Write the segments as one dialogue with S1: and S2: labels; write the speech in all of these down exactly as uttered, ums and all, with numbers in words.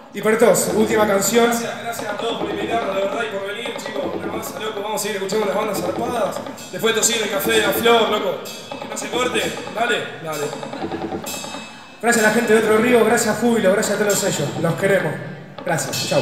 S1: Y Pertos, última canción.
S2: Gracias, gracias a todos por invitarnos, de verdad, y por venir, chicos. Una masa, loco. Vamos a seguir escuchando las bandas zarpadas. Después de tocino y café de la flor, loco. Que no se corte. Dale, dale.
S1: Gracias a la gente de Otro Río, gracias a Júbilo, gracias a todos ellos. Los queremos. Gracias. Chau.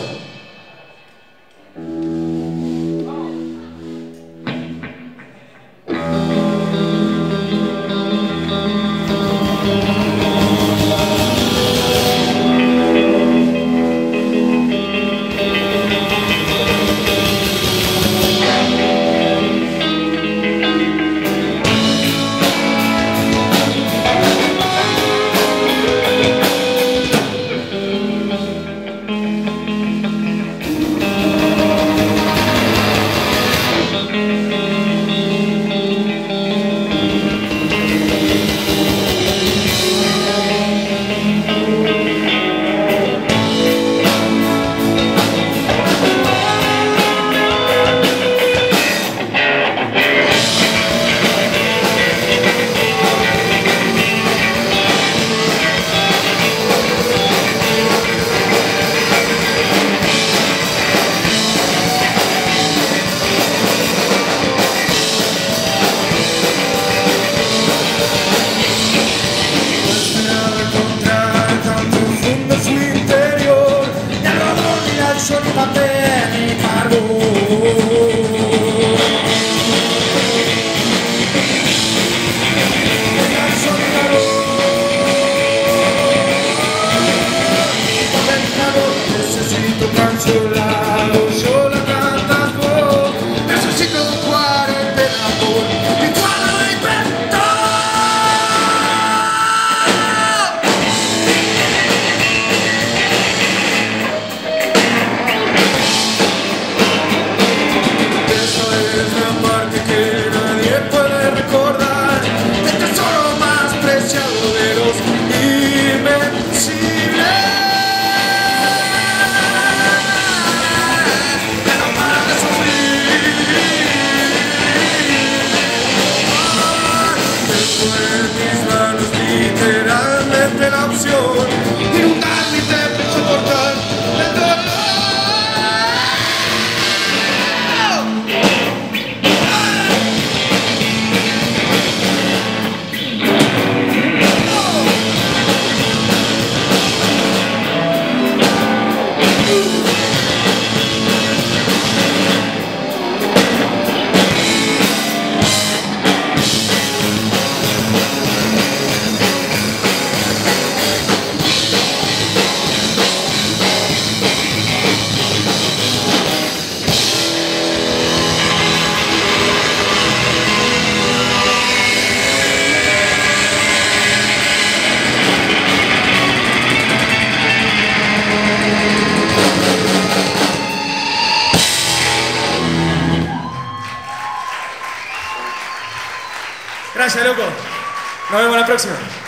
S1: Gracias, loco. Nos vemos la próxima.